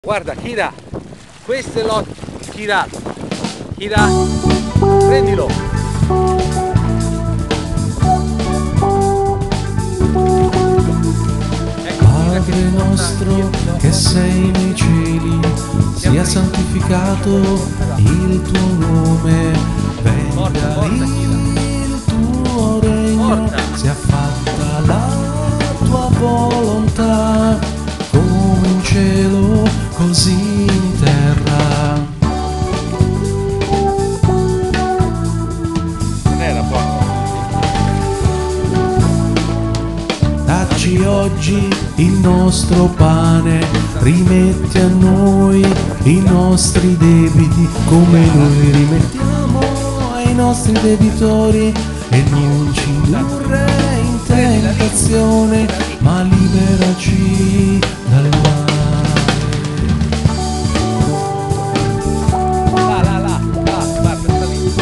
Guarda Kira, questo è l'otto. Kira, prendilo. Padre nostro che sei nei cieli, sia santificato il tuo nome, venga il tuo regno, sia fatta la tua volontà, come in cielo, così in terra. Non era buono. Dacci oggi il nostro pane, rimetti a noi i nostri debiti, come noi rimettiamo ai nostri debitori, e non ci indurre in tentazione, ma liberaci dal male. Là, guarda, sta lì.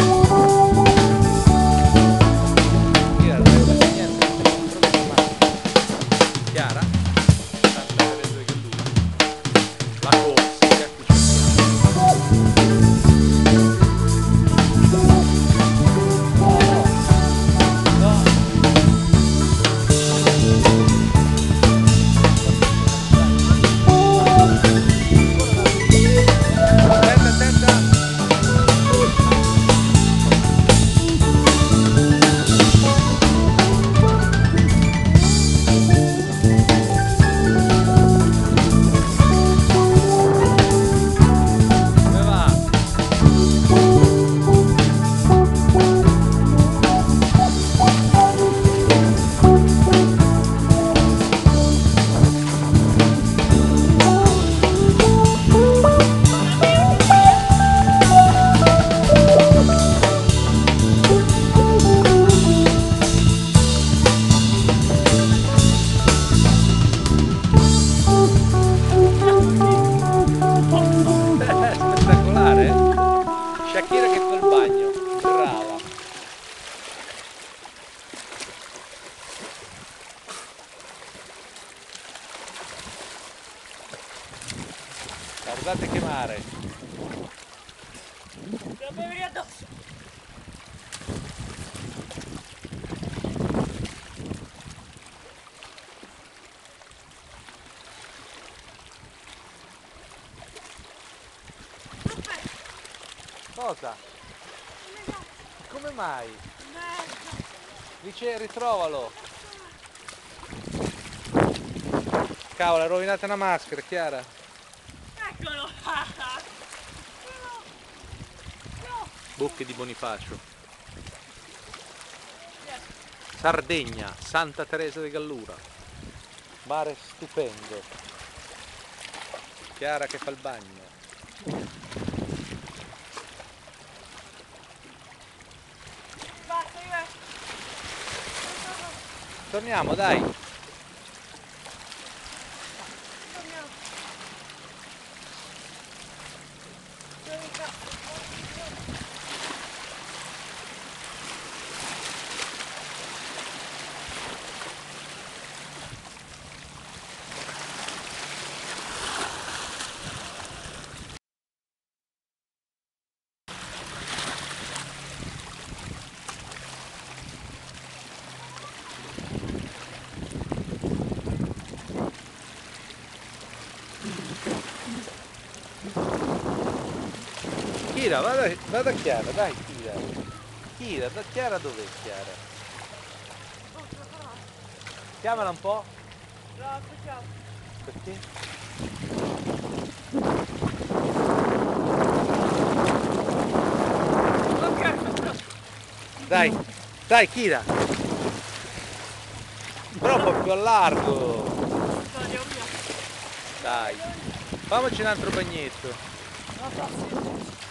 Kira, non devo fare niente, non devo fermare. Chiara? Santa Teresa de Gallura. La corsa, ecco ci spettacolare, eh? Shakira che fa il bagno, brava. Guardate che mare. Lo bevi addosso. Cosa? Come mai? Dice ritrovalo. Cavolo, hai rovinato una maschera, Chiara. Eccolo. Bocche di Bonifacio. Sardegna, Santa Teresa de Gallura. Mare stupendo. Chiara che fa il bagno. Basta, io. Torniamo, dai. Kira, vada Chiara, dai Kira. Kira, da Chiara dov'è Chiara? Chiamala un po'. No, facciamo. Perché? Dai, dai Kira. Troppo più a largo. Dio mio. Dai. Facciamoci un altro bagnetto. No,